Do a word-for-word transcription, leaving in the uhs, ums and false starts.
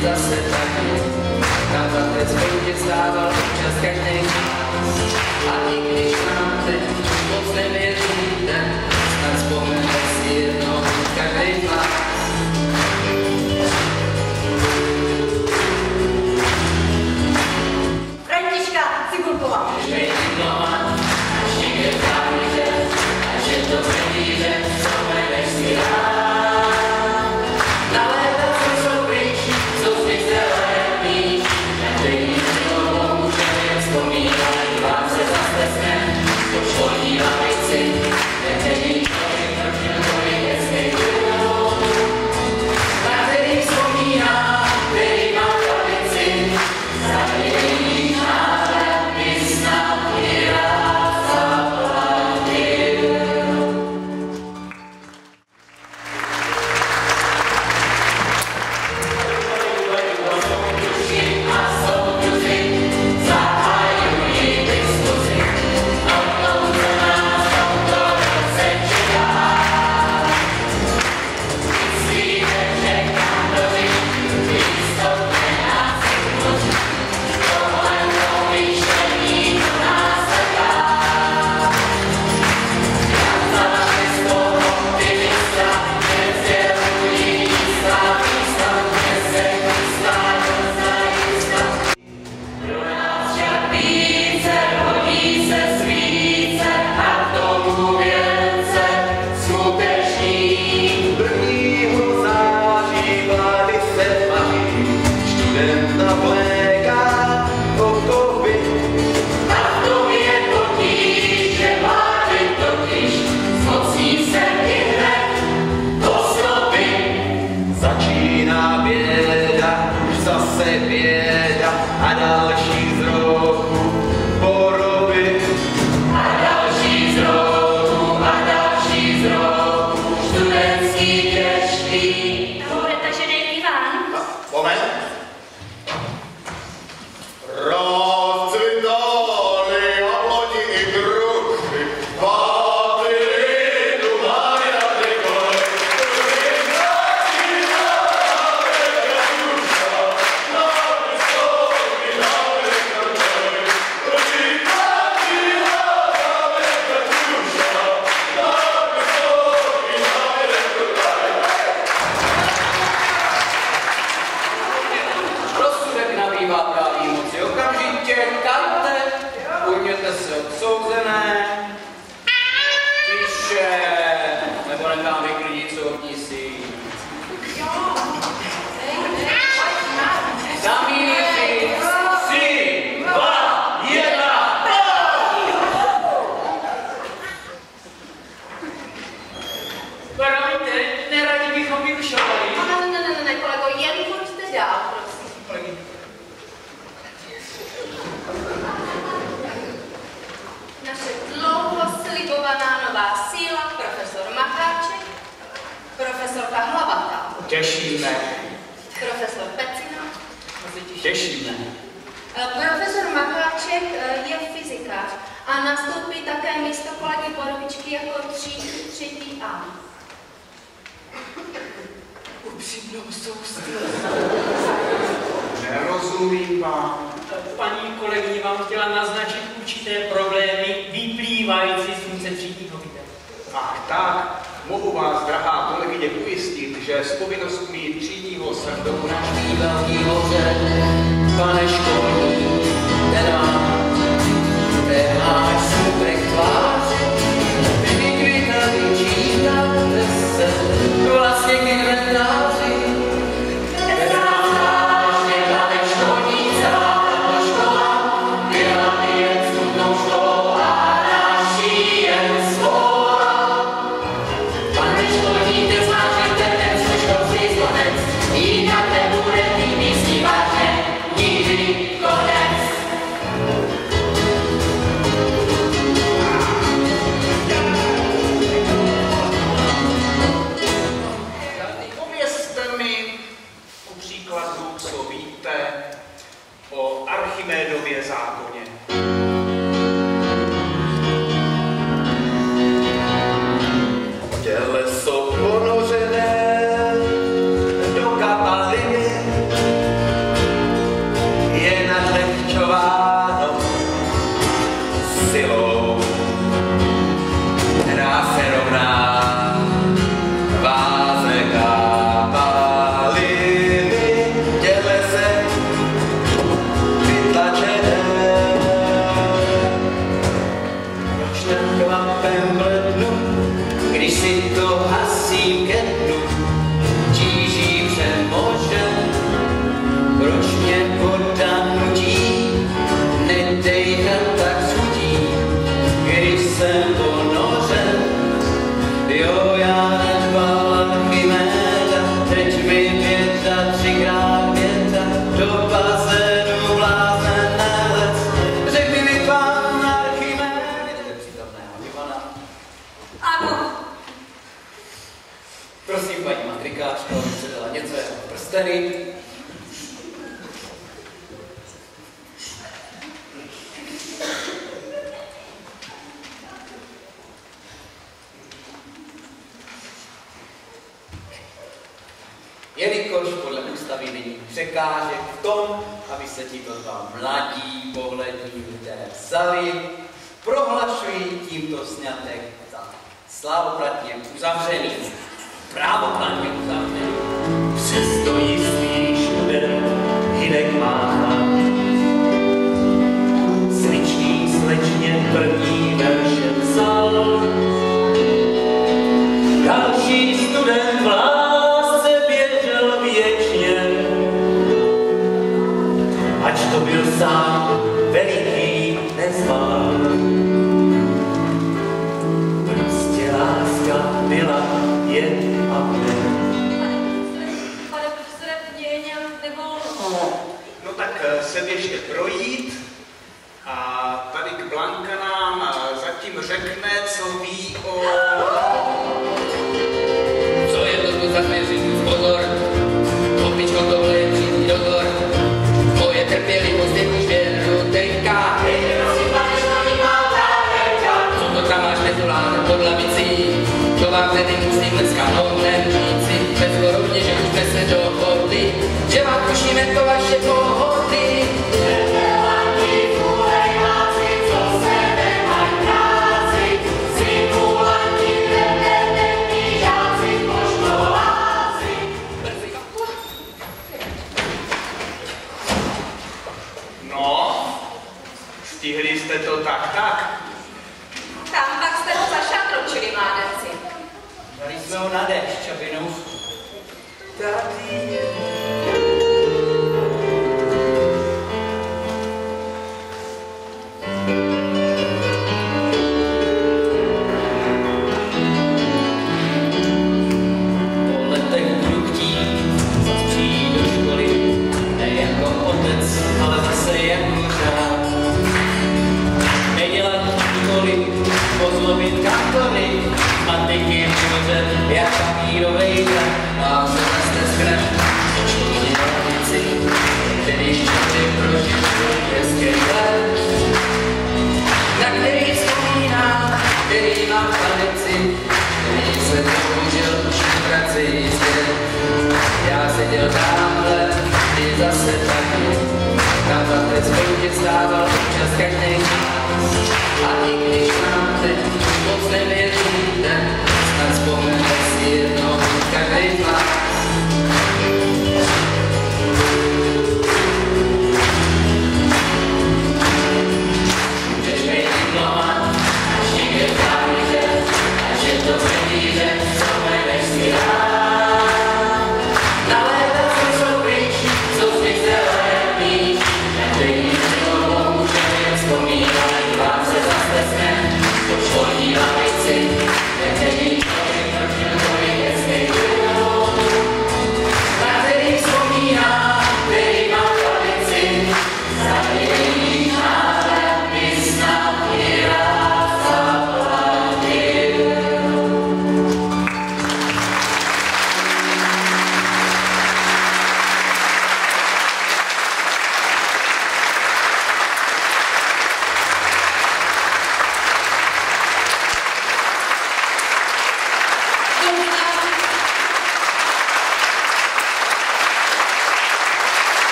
zase taky. Na patec tě stával občas každý čas. A i když nám teď moc nevěříte, snad vzpomeňte si jednou každý z vás. Františka Cibulková. Žejte doma, až někde v závěře, až je to peníze, co budeš si rád. Na léta co jsou pryč, jsou z nich zelený, každý si toho můžeme vzpomínat, vám se zase sne, po školní lavici, nedělí člověk, proč nemohli hezký dům. Na který vzpomíná, který má lavici, zavějí návrat by snad i rád zaplatil. A soudruzi zahajují diskuzi, o tom, co nás v tomto roce čeká. Myslíte, že kantoři výstupně nás vnutí, tohle pomyšlení to nás čeká. Jan Zalašesko, optimista, nevzdělují místa, místa, kde se chystá do zajista. Pro nás však více hodí se svíce a k tomu věnce smuteční. Prvního září vlády se maří, studenta vléká okovy. A v tom je potíž, že vlády totiž zmocní se i hned postupy. Začíná běda, už zase běda a další z roku poroby. A další z roku, a další z roku, studentský těžký. Bude tažený Ivan. Moment. Rozcvitali jabloni i gruši, Vavilinu Maria Nikoli. Rozsudek nabývá právní moci okamžitě, kante, ujměte se odsouzené, tiše, nebo nechám vyklidit soudní síť. Zamířit, tři, dva, jedna, promiňte, neradi bychom vyrušovali. Ne, ne, ne, ne, kolego, jen pojďte dál, prosím. Naše dlouho slibovaná nová síla, profesor Macháček, profesorka Hlavatá, Těšíme, profesor Pecina. těšíme. Eh, Profesor Macháček eh, je fyzikář a nastoupí také místo kolegy Borovičky jako tří, třetí A. Upřímnou soustředí. Nerozumím vám. Paní kolegyně vám chtěla naznačit určité problémy vyplývající z funkce třídního výběru. Ach tak, mohu vás, drahá kolegyně, ujistit, že s povinnostmi třídního jsem domů Naští velký hoře, pane školní, ten má, ten máš smutek tváře, vykvěta vyčítáte se, vlastně k inventáři. Ten má vážně, pane školní, celá tato škola, byla by jen smutnou školou a naší jen svola. Pane školní, ten zvážíte ten složkovský zvonec, jinak nebude mít místní vážně, nikdy konec. prsteny. Jelikož podle ústavy není překážek v tom, aby se tito dva mladí pohlední lidé vzali, prohlašuji tímto sňatek za slávoplatně uzavřený. Právoplatně uzavřený. Přesto jistý študent Hynek mácha. Sličný slečně první verše psal. Další student v lásce běžel věčně. Ač to byl sám veliký nezval. Prostě láska byla jen a jen. Pane profesore, mě je nějak nevolno. No tak se běžte projít a tady k Blanka nám zatím řekne, co ví o... Co je to tu za zvěřinu pozor? Opičko tohle je přímý dozor. Moje trpělivost je už věru tenká. Co to tam máš nezulán pod lavicí? To vám tedy musím dneska hodnem říci. Bezvorovně, že už jsme se dohodli, že vám tušíme to vaše pohody. No, stihli jste to tak, tak. Tam pak jste ho zašatročili, mládenci. Dali jsme ho na déšť, čabinu. Tady je